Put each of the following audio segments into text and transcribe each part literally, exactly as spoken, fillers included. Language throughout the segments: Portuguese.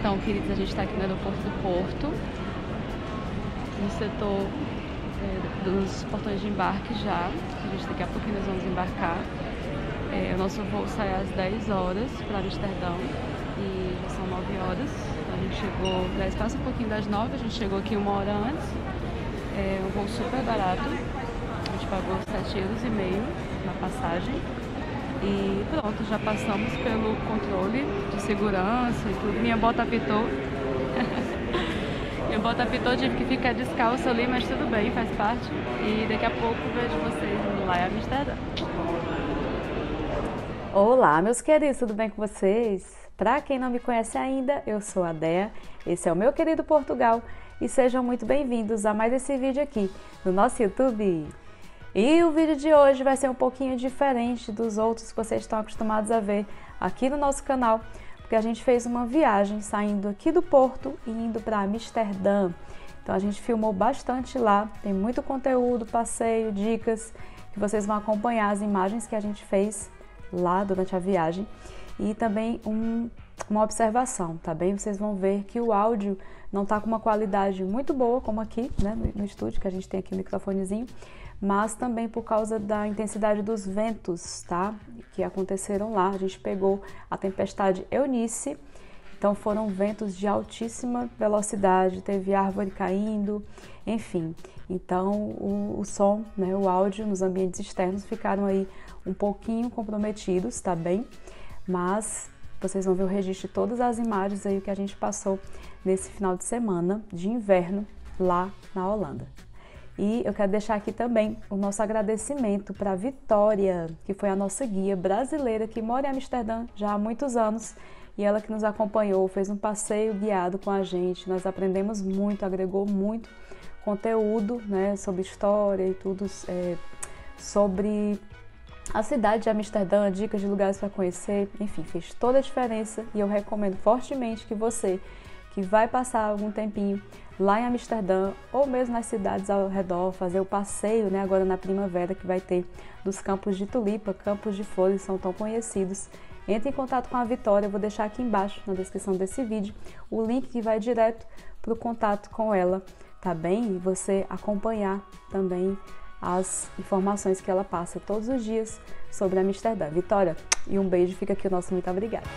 Então, queridos, a gente está aqui no aeroporto do Porto, no setor é, dos portões de embarque já. A gente daqui a pouquinho nós vamos embarcar. É, o nosso voo sai às dez horas para Amsterdã e já são nove horas. Então, a gente chegou, aliás, passa um pouquinho das nove, a gente chegou aqui uma hora antes. É um voo super barato, a gente pagou sete euros e meio na passagem. E pronto, já passamos pelo controle de segurança e tudo. Minha bota apitou. Minha bota apitou, tive que ficar descalço ali, mas tudo bem, faz parte. E daqui a pouco vejo vocês indo lá em Amsterdã. Olá, meus queridos, tudo bem com vocês? Para quem não me conhece ainda, eu sou a Dea, esse é o meu querido Portugal e sejam muito bem-vindos a mais esse vídeo aqui no nosso YouTube. E o vídeo de hoje vai ser um pouquinho diferente dos outros que vocês estão acostumados a ver aqui no nosso canal, porque a gente fez uma viagem saindo aqui do Porto e indo para Amsterdã. Então a gente filmou bastante lá, tem muito conteúdo, passeio, dicas, que vocês vão acompanhar as imagens que a gente fez lá durante a viagem e também um, uma observação, tá bem? Vocês vão ver que o áudio não tá com uma qualidade muito boa, como aqui, né, no, no estúdio, que a gente tem aqui o microfonezinho, mas também por causa da intensidade dos ventos, tá? Que aconteceram lá. A gente pegou a tempestade Eunice, então foram ventos de altíssima velocidade, teve árvore caindo, enfim. Então o, o som, né, o áudio nos ambientes externos ficaram aí um pouquinho comprometidos, tá bem? Mas vocês vão ver o registro de todas as imagens aí que a gente passou nesse final de semana de inverno lá na Holanda. E eu quero deixar aqui também o nosso agradecimento para a Vitória, que foi a nossa guia brasileira que mora em Amsterdã já há muitos anos e ela que nos acompanhou, fez um passeio guiado com a gente. Nós aprendemos muito, agregou muito conteúdo, né, sobre história e tudo, é, sobre a cidade de Amsterdã, dicas de lugares para conhecer, enfim, fez toda a diferença e eu recomendo fortemente que você que vai passar algum tempinho lá em Amsterdã ou mesmo nas cidades ao redor, fazer o passeio, né, agora na primavera que vai ter dos campos de tulipa, campos de flores são tão conhecidos. Entre em contato com a Vitória, eu vou deixar aqui embaixo na descrição desse vídeo o link que vai direto para o contato com ela, tá bem? E você acompanhar também as informações que ela passa todos os dias sobre Amsterdã. Vitória, e um beijo, fica aqui o nosso muito obrigada.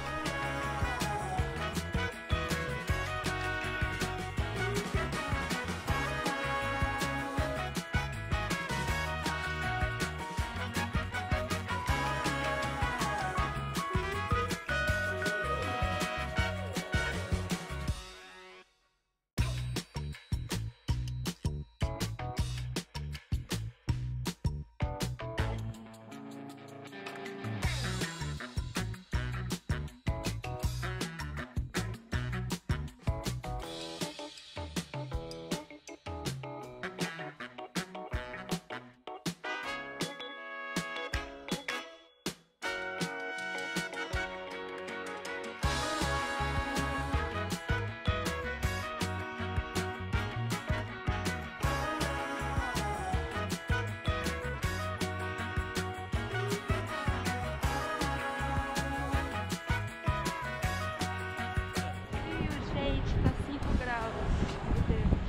Tá cinco graus. Meu Deus.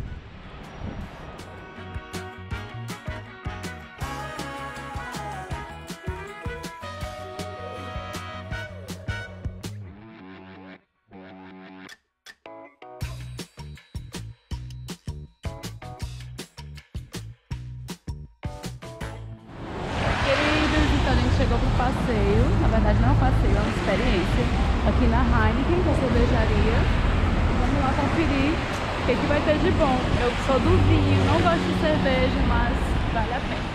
Queridos, então a gente chegou pro passeio. Na verdade não é um passeio, é uma experiência aqui na Heineken, que é a cervejaria. Vamos lá conferir o que, que vai ter de bom. Eu sou do vinho, não gosto de cerveja, mas vale a pena.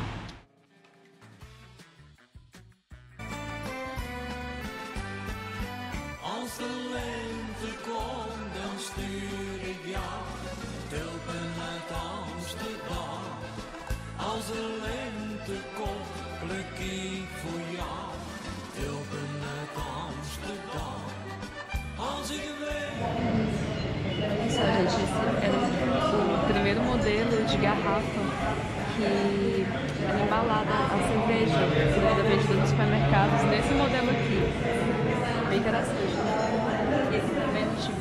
Als de lente komt, dan stuur ik jou tulpen uit Amsterdam. Als de lente komt, pluk ik voor jou tulpen uit Amsterdam. Als ik weet. Isso, gente, esse era o primeiro modelo de garrafa que era embalada a cerveja, que era vendida nos supermercados, nesse modelo aqui. Bem interessante. E esse também a gente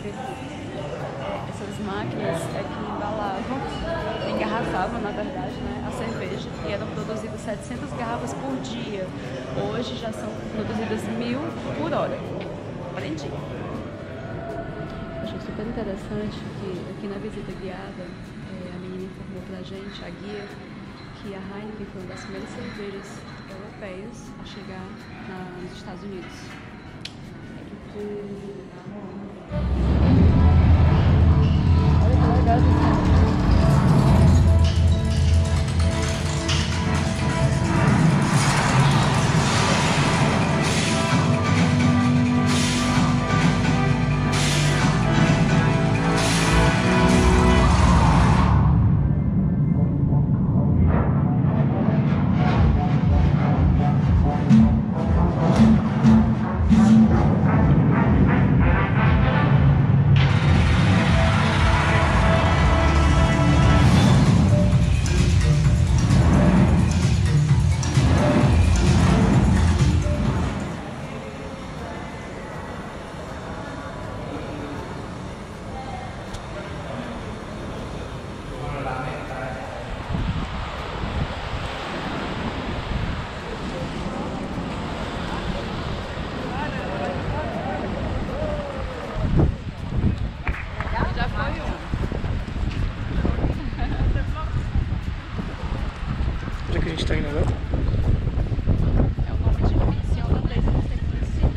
ver é, essas máquinas é que embalavam, engarrafavam na verdade, né, a cerveja e eram produzidas setecentas garrafas por dia. Hoje já são produzidas mil por hora. Aprendi. Achei super interessante que aqui na visita guiada é, a menina informou pra gente, a guia, que a Heineken foi uma das primeiras cervejas europeias a chegar na, nos Estados Unidos. Olha que legal isso. Onde é que a gente tá indo agora? É o nome difícil em holandês, não sei como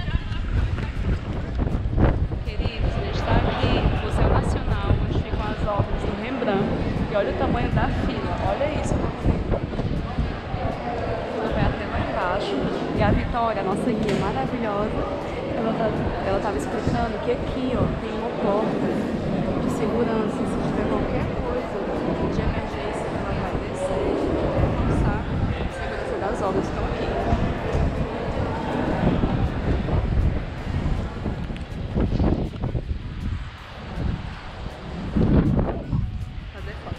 é. Queridos, a gente está aqui no Museu Nacional, onde ficam as obras do Rembrandt. E olha o tamanho da fila, olha isso. Ela vai até lá embaixo. E a Vitória, a nossa guia maravilhosa, ela tá, ela estava explicando que aqui, ó, tem uma porta de segurança. Se tiver qualquer coisa de emergência, ela vai descer e avançar. A segurança das obras estão aqui. Fazer foto.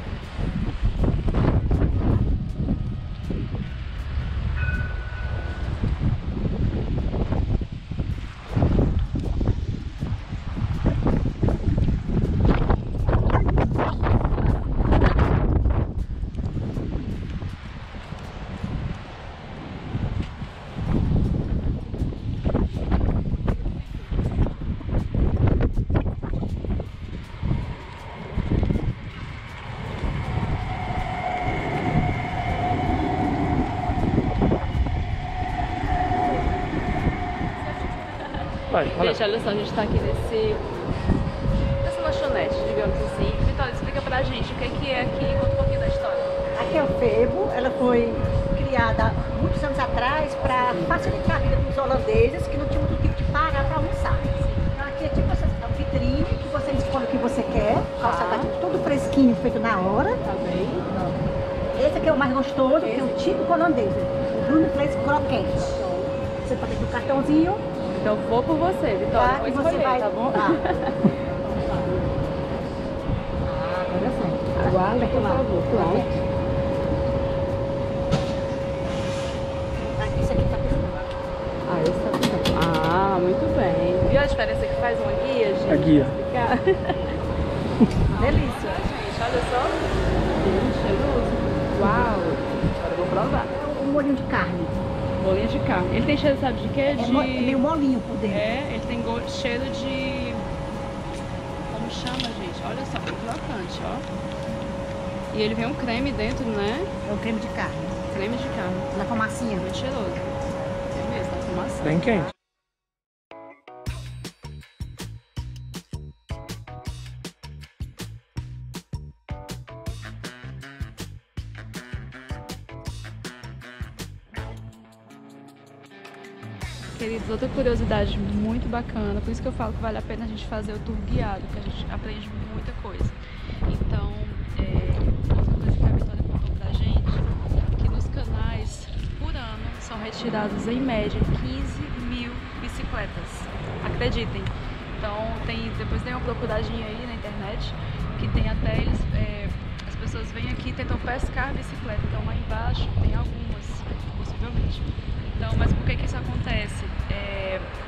Vai, olha. Gente, olha só, a gente tá aqui nesse, nessa lanchonete, digamos assim. Vitória, explica pra gente o que é que é aqui, conta um pouquinho da história. Aqui é o Febo, ela foi criada muitos anos atrás para facilitar a vida dos holandeses que não tinham outro tipo de parar para almoçar. Então aqui é tipo essa é um vitrine que você escolhe o que você quer, o salgadinho todo fresquinho, feito na hora. Tá bem? Esse aqui é o mais gostoso, que é o típico holandês, o Groenvlees croquete. Você pode ter o cartãozinho. Então vou por você, Vitória, Tá, vou e você escolher, vai- tá bom? tá. Olha só. Aguarda, por favor. Pronto. Aqui, isso aqui tá pescando. Ah, esse tá... Ah, muito bem. Viu a diferença que faz uma guia, gente? A guia. Explicar? Delícia, gente. Olha só. Hum, cheiroso. Uau. Agora eu vou provar. É um molhinho de carne. Bolinha de carne. Ele tem cheiro, sabe de quê? É De... mo- meio molinho por dentro. É, ele tem go- cheiro de... Como chama, gente? Olha só, bem crocante, ó. E ele vem um creme dentro, né? É o creme de carne. Creme de carne. Na fumacinha. Muito cheiroso. Tem mesmo, tá fumaça. Bem quente. Queridos, outra curiosidade muito bacana, por isso que eu falo que vale a pena a gente fazer o tour guiado, que a gente aprende muita coisa. Então, é, outra coisa que a Vitória contou pra gente, que nos canais, por ano, são retirados em média quinze mil bicicletas. Acreditem. Então, tem, depois tem uma procuradinha aí na internet, que tem até eles, é, as pessoas vêm aqui e tentam pescar bicicleta. Então, lá embaixo tem algumas, possivelmente. Então, mas por que que isso acontece? É,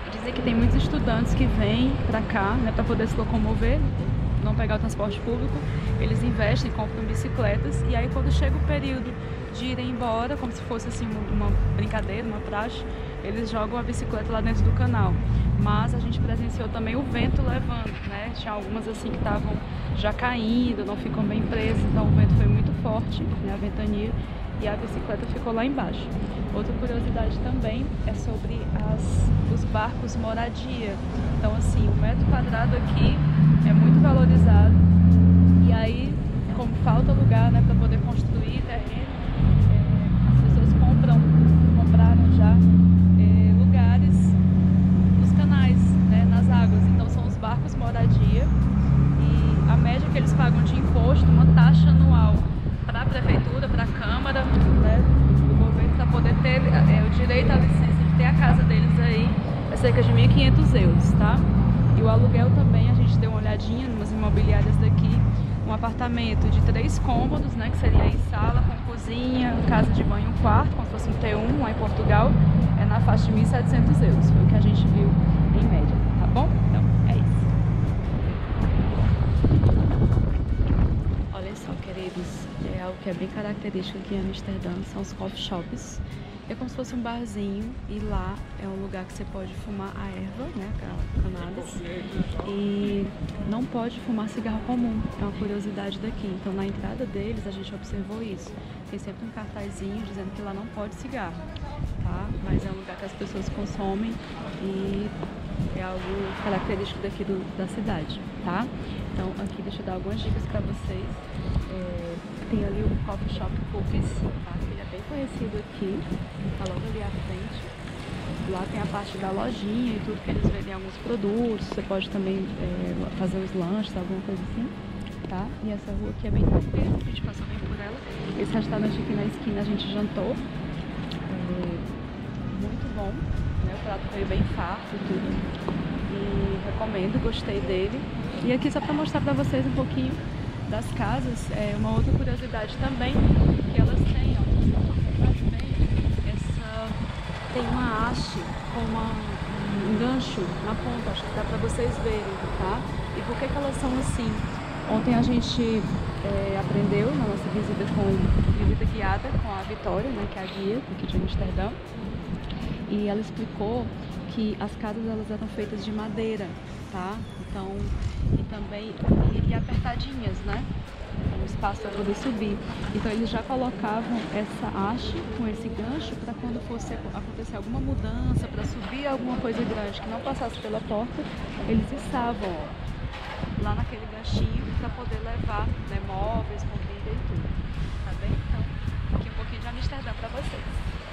Dizem que tem muitos estudantes que vêm para cá, né, para poder se locomover, não pegar o transporte público, eles investem, compram bicicletas e aí quando chega o período de irem embora, como se fosse assim uma brincadeira, uma praxe, eles jogam a bicicleta lá dentro do canal. Mas a gente presenciou também o vento levando, né? Tinha algumas assim que estavam já caindo, não ficam bem presas, então o vento foi muito forte, né? A ventania, e a bicicleta ficou lá embaixo. Outra curiosidade também é sobre as, os barcos moradia. Então assim, o metro quadrado aqui é muito valorizado e aí, como falta lugar, né, para poder construir terreno, é, as pessoas compram, compraram já é, lugares nos canais, né, nas águas. Então são os barcos moradia e a média que eles pagam de imposto, uma taxa anual para a prefeitura, para a Câmara, né, do governo, para poder ter é, o direito à licença de ter a casa deles aí, é cerca de mil e quinhentos euros, tá? E o aluguel também, a gente deu uma olhadinha em umas imobiliárias daqui, um apartamento de três cômodos, né, que seria aí sala com cozinha, casa de banho, um quarto, como se fosse um T um lá em Portugal, é na faixa de mil e setecentos euros, foi o que a gente viu em média, tá bom? Então, é isso. Olha só, queridos, é algo que é bem característico aqui em Amsterdã, são os coffee shops. É como se fosse um barzinho e lá é um lugar que você pode fumar a erva, né, a cannabis, e não pode fumar cigarro comum, é uma curiosidade daqui. Então na entrada deles a gente observou isso, tem sempre um cartazinho dizendo que lá não pode cigarro, tá? Mas é um lugar que as pessoas consomem e é algo característico daqui do, da cidade, tá? Então aqui deixa eu dar algumas dicas para vocês. É, tem ali o Coffee Shop Cookies, tá? Ele é bem conhecido aqui, tá logo ali à frente. Lá tem a parte da lojinha e tudo, que eles vendem alguns produtos, você pode também é, fazer os lanches, alguma coisa assim, tá? E essa rua aqui é bem tranquila, a gente passou bem por ela. Esse restaurante aqui na esquina a gente jantou, é, muito bom, né? O prato veio bem farto e tudo, e recomendo, gostei dele. E aqui só para mostrar para vocês um pouquinho das casas, é uma outra curiosidade também, que elas têm, ó, essa, tem uma haste com uma, um gancho na ponta, acho que dá para vocês verem, tá? E por que que elas são assim? Ontem a gente é, aprendeu na nossa visita com visita guiada com a Vitória, né, que é a guia aqui de Amsterdã, e ela explicou que as casas elas eram feitas de madeira, tá? Então, e também e, e apertadinhas, né? Um espaço para poder subir. Então eles já colocavam essa haste com esse gancho para quando fosse acontecer alguma mudança, para subir alguma coisa grande que não passasse pela porta, eles estavam ó, lá naquele ganchinho para poder levar, né, móveis, mobília e tudo. Tá bem? Então, aqui um pouquinho de Amsterdã para vocês.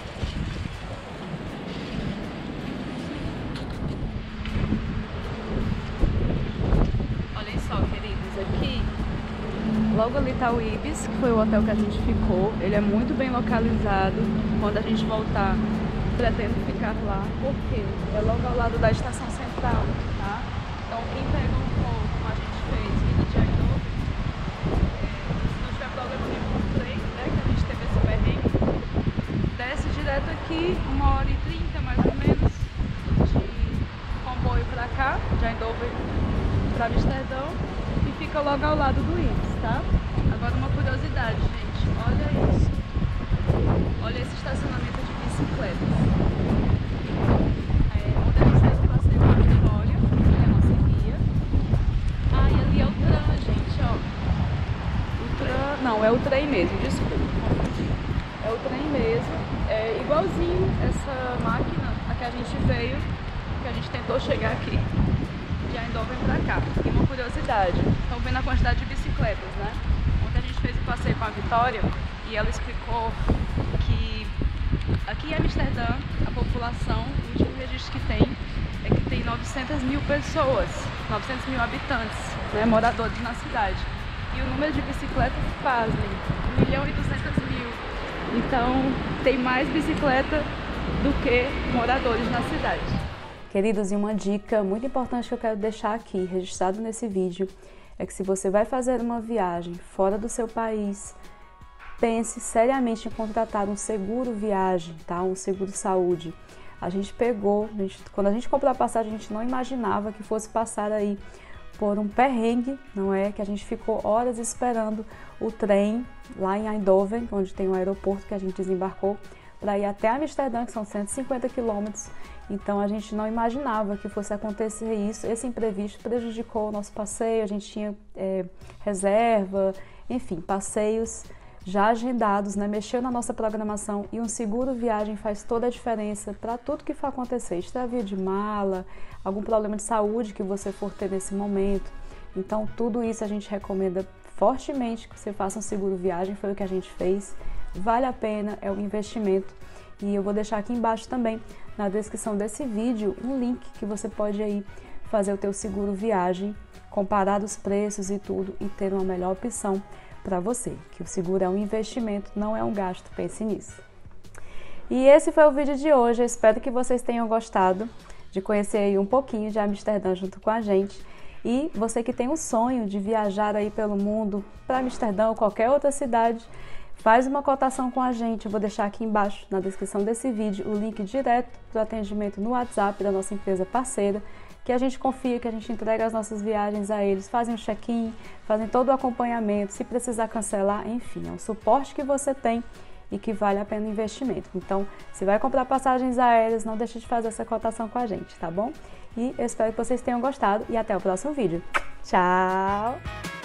Olhem só, queridos, aqui logo ali está o Ibis, que foi o hotel que a gente ficou. Ele é muito bem localizado. Quando a gente voltar, pretendo ficar lá, porque é logo ao lado da estação central, tá? Então quem pega um voo, como a gente fez, vindo de Eindhoven, é, se não tiver problema nenhum com o trem, né, que a gente teve esse perrengue, desce direto aqui, uma hora e trinta mais ou menos, de comboio pra cá, de Eindhoven pra Amsterdão, e fica logo ao lado do Ibis, tá? Agora uma curiosidade, gente, olha isso. Olha esse estacionamento de bicicletas. É, onde a gente fez o passeio com a Vitória, que é a nossa guia. Ah, e ali é o tram, gente, ó. O tram, não, é o trem mesmo, desculpa, confundi. É o trem mesmo, é igualzinho essa máquina a que a gente veio, que a gente tentou chegar aqui. De Eindhoven pra cá. E uma curiosidade, estão vendo a quantidade de bicicletas, né? Ontem a gente fez o passeio com a Vitória e ela explicou que aqui em Amsterdã a população, o último registro que tem é que tem novecentas mil pessoas, novecentos mil habitantes, né, moradores na cidade. E o número de bicicletas fazem um milhão e duzentas mil. Então tem mais bicicleta do que moradores na cidade. Queridos, e uma dica muito importante que eu quero deixar aqui, registrado nesse vídeo, é que se você vai fazer uma viagem fora do seu país, pense seriamente em contratar um seguro viagem, tá? Um seguro saúde. A gente pegou, a gente, quando a gente comprou a passagem, a gente não imaginava que fosse passar aí por um perrengue, não é? Que a gente ficou horas esperando o trem lá em Eindhoven, onde tem um aeroporto que a gente desembarcou, para ir até Amsterdã, que são cento e cinquenta quilômetros. Então a gente não imaginava que fosse acontecer isso. Esse imprevisto prejudicou o nosso passeio, a gente tinha é, reserva, enfim, passeios já agendados, né? Mexeu na nossa programação, e um seguro viagem faz toda a diferença para tudo que for acontecer, extravio de mala, algum problema de saúde que você for ter nesse momento. Então tudo isso a gente recomenda fortemente que você faça um seguro viagem, foi o que a gente fez, vale a pena, é um investimento. E eu vou deixar aqui embaixo também, na descrição desse vídeo, um link que você pode aí fazer o teu seguro viagem, comparar os preços e tudo, e ter uma melhor opção para você, que o seguro é um investimento, não é um gasto, pense nisso. E esse foi o vídeo de hoje, eu espero que vocês tenham gostado de conhecer aí um pouquinho de Amsterdã junto com a gente. E você que tem um sonho de viajar aí pelo mundo, para Amsterdã ou qualquer outra cidade, faz uma cotação com a gente. Eu vou deixar aqui embaixo na descrição desse vídeo o link direto para o atendimento no WhatsApp da nossa empresa parceira, que a gente confia, que a gente entrega as nossas viagens a eles, fazem o check-in, fazem todo o acompanhamento, se precisar cancelar, enfim, é um suporte que você tem e que vale a pena o investimento. Então, se vai comprar passagens aéreas, não deixe de fazer essa cotação com a gente, tá bom? E eu espero que vocês tenham gostado e até o próximo vídeo. Tchau!